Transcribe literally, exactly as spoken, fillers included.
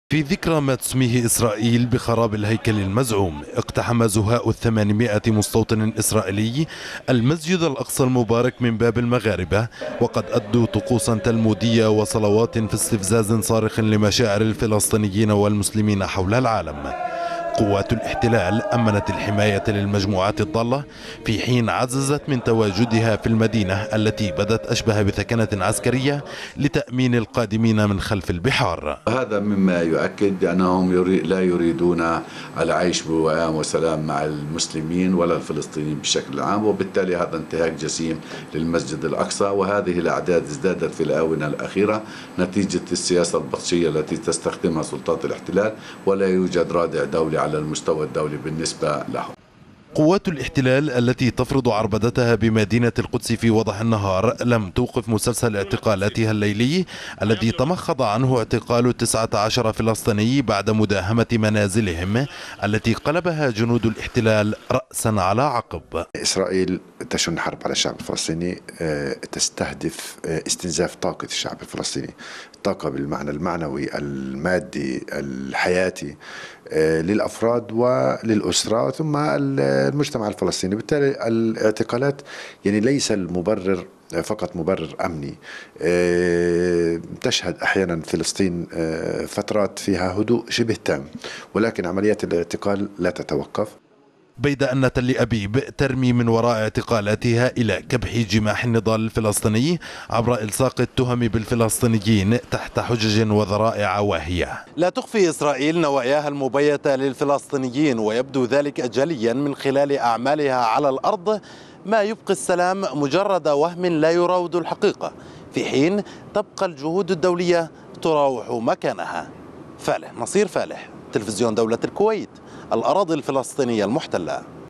في ذكرى ما تسميه إسرائيل بخراب الهيكل المزعوم، اقتحم زهاء الثمانمائة مستوطن إسرائيلي المسجد الأقصى المبارك من باب المغاربة، وقد أدوا طقوسا تلمودية وصلوات في استفزاز صارخ لمشاعر الفلسطينيين والمسلمين حول العالم. قوات الاحتلال أمنت الحماية للمجموعات الضالة في حين عززت من تواجدها في المدينة التي بدت أشبه بثكنة عسكرية لتأمين القادمين من خلف البحار. هذا مما يؤكد بأنهم لا يريدون العيش بوئام وسلام مع المسلمين ولا الفلسطينيين بشكل عام، وبالتالي هذا انتهاك جسيم للمسجد الأقصى. وهذه الأعداد ازدادت في الآونة الأخيرة نتيجة السياسة البطشية التي تستخدمها سلطات الاحتلال، ولا يوجد رادع دولي على المستوى الدولي بالنسبة لهم. قوات الاحتلال التي تفرض عربدتها بمدينة القدس في وضح النهار لم توقف مسلسل اعتقالاتها الليلي الذي تمخض عنه اعتقال تسعة عشر فلسطيني بعد مداهمة منازلهم التي قلبها جنود الاحتلال رأسا على عقب. إسرائيل تشن حرب على الشعب الفلسطيني، تستهدف استنزاف طاقة الشعب الفلسطيني، الطاقة بالمعنى المعنوي المادي الحياتي للأفراد وللأسرة ثم المجتمع الفلسطيني. بالتالي الاعتقالات يعني ليس المبرر فقط مبرر أمني. تشهد أحيانا فلسطين فترات فيها هدوء شبه تام، ولكن عمليات الاعتقال لا تتوقف. بيد أن تل أبيب ترمي من وراء اعتقالاتها إلى كبح جماح النضال الفلسطيني عبر إلصاق التهم بالفلسطينيين تحت حجج وذرائع واهية. لا تخفي إسرائيل نواياها المبيتة للفلسطينيين، ويبدو ذلك جليا من خلال أعمالها على الأرض، ما يبقي السلام مجرد وهم لا يراود الحقيقة، في حين تبقى الجهود الدولية تراوح مكانها. فالح نصير فالح، تلفزيون دولة الكويت، الأراضي الفلسطينية المحتلة.